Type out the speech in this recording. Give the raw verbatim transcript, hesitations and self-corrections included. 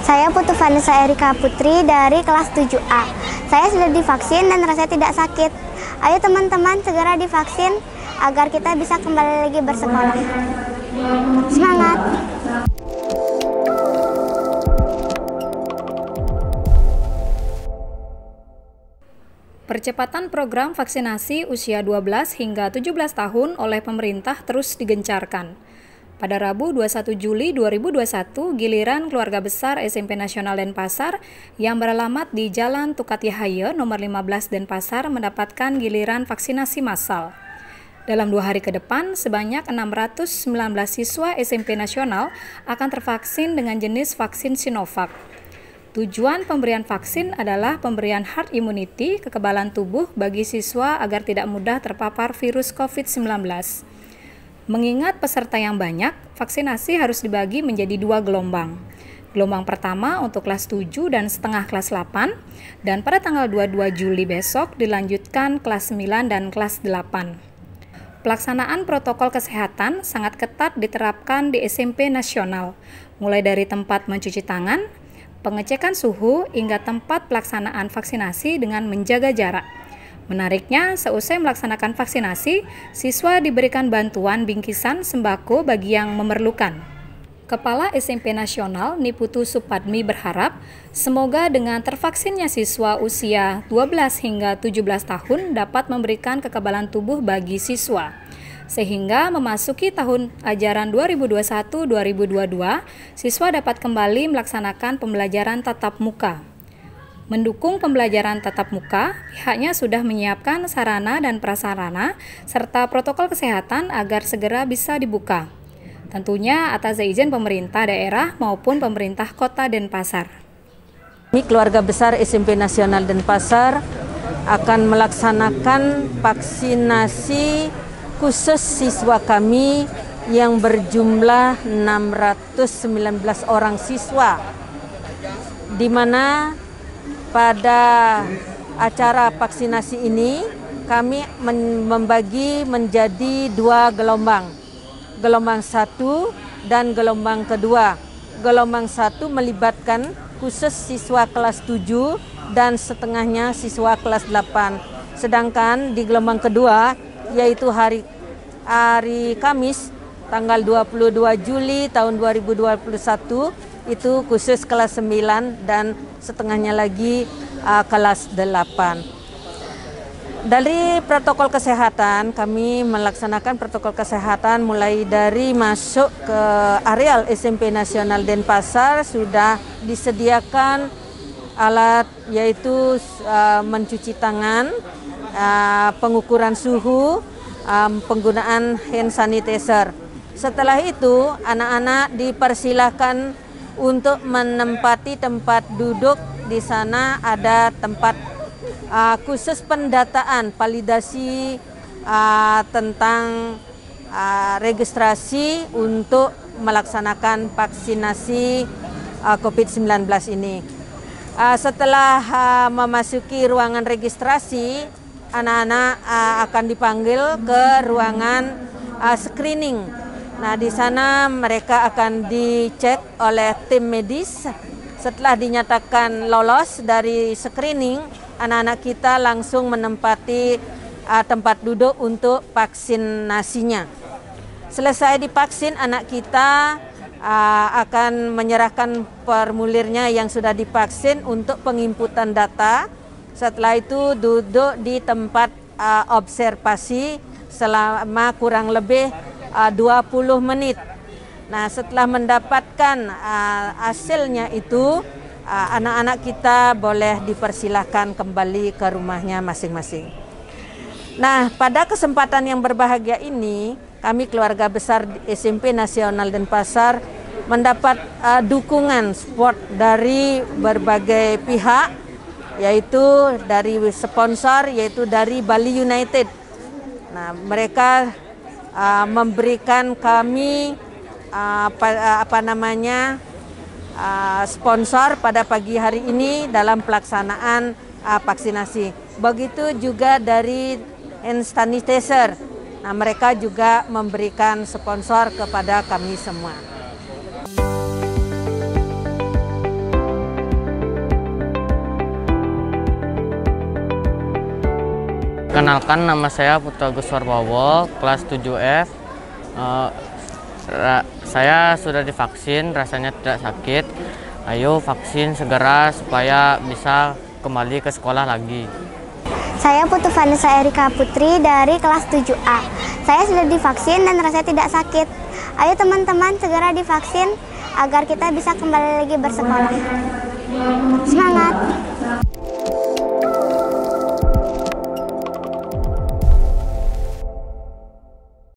Saya Putu Vanessa Erika Putri dari kelas tujuh A. Saya sudah divaksin dan rasanya tidak sakit. Ayo teman-teman segera divaksin agar kita bisa kembali lagi bersekolah. Semangat! Percepatan program vaksinasi usia dua belas hingga tujuh belas tahun oleh pemerintah terus digencarkan. Pada Rabu dua puluh satu Juli dua ribu dua puluh satu, giliran keluarga besar S M P Nasional Denpasar yang beralamat di Jalan Tukat Yahaya nomor lima belas Denpasar mendapatkan giliran vaksinasi massal. Dalam dua hari ke depan, sebanyak enam ratus sembilan belas siswa S M P Nasional akan tervaksin dengan jenis vaksin Sinovac. Tujuan pemberian vaksin adalah pemberian herd immunity, kekebalan tubuh bagi siswa agar tidak mudah terpapar virus COVID sembilan belas. Mengingat peserta yang banyak, vaksinasi harus dibagi menjadi dua gelombang. Gelombang pertama untuk kelas tujuh dan setengah kelas delapan, dan pada tanggal dua puluh dua Juli besok dilanjutkan kelas sembilan dan kelas delapan. Pelaksanaan protokol kesehatan sangat ketat diterapkan di S M P Nasional, mulai dari tempat mencuci tangan, pengecekan suhu, hingga tempat pelaksanaan vaksinasi dengan menjaga jarak. Menariknya, seusai melaksanakan vaksinasi, siswa diberikan bantuan bingkisan sembako bagi yang memerlukan. Kepala S M P Nasional Niputu Supadmi berharap, semoga dengan tervaksinnya siswa usia dua belas hingga tujuh belas tahun dapat memberikan kekebalan tubuh bagi siswa. Sehingga memasuki tahun ajaran dua ribu dua puluh satu dua ribu dua puluh dua, siswa dapat kembali melaksanakan pembelajaran tatap muka. Mendukung pembelajaran tatap muka, pihaknya sudah menyiapkan sarana dan prasarana serta protokol kesehatan agar segera bisa dibuka. Tentunya atas izin pemerintah daerah maupun pemerintah Kota Denpasar. Kami keluarga besar S M P Nasional Denpasar akan melaksanakan vaksinasi khusus siswa kami yang berjumlah enam ratus sembilan belas orang siswa, di mana pada acara vaksinasi ini kami membagi menjadi dua gelombang, gelombang satu dan gelombang kedua. Gelombang satu melibatkan khusus siswa kelas tujuh dan setengahnya siswa kelas delapan. Sedangkan di gelombang kedua, yaitu hari hari Kamis tanggal dua puluh dua Juli tahun dua ribu dua puluh satu, itu khusus kelas sembilan dan setengahnya lagi uh, kelas delapan. Dari protokol kesehatan, kami melaksanakan protokol kesehatan mulai dari masuk ke areal S M P Nasional Denpasar sudah disediakan alat yaitu uh, mencuci tangan, uh, pengukuran suhu, um, penggunaan hand sanitizer. Setelah itu, anak-anak dipersilahkan untuk menempati tempat duduk. Di sana ada tempat uh, khusus pendataan, validasi uh, tentang uh, registrasi untuk melaksanakan vaksinasi uh, COVID sembilan belas ini. Uh, setelah uh, memasuki ruangan registrasi, anak-anak uh, akan dipanggil ke ruangan uh, screening. Nah, di sana mereka akan dicek oleh tim medis. Setelah dinyatakan lolos dari screening, anak-anak kita langsung menempati uh, tempat duduk untuk vaksinasinya. Selesai divaksin, anak kita uh, akan menyerahkan formulirnya yang sudah divaksin untuk penginputan data. Setelah itu duduk di tempat uh, observasi selama kurang lebih uh, dua puluh menit. Nah, setelah mendapatkan uh, hasilnya itu, anak-anak uh, kita boleh dipersilahkan kembali ke rumahnya masing-masing. Nah, pada kesempatan yang berbahagia ini, kami keluarga besar S M P Nasional Denpasar mendapat uh, dukungan support dari berbagai pihak, yaitu dari sponsor, yaitu dari Bali United. Nah, mereka uh, memberikan kami uh, apa, apa namanya uh, sponsor pada pagi hari ini dalam pelaksanaan uh, vaksinasi. Begitu juga dari hand sanitizer. Nah, mereka juga memberikan sponsor kepada kami semua. Perkenalkan, nama saya Putra Agus Warbowo, kelas tujuh F. Uh, saya sudah divaksin, rasanya tidak sakit. Ayo vaksin segera supaya bisa kembali ke sekolah lagi. Saya Putu Vanessa Erika Putri dari kelas tujuh A. Saya sudah divaksin dan rasanya tidak sakit. Ayo teman-teman segera divaksin agar kita bisa kembali lagi bersekolah. Semangat!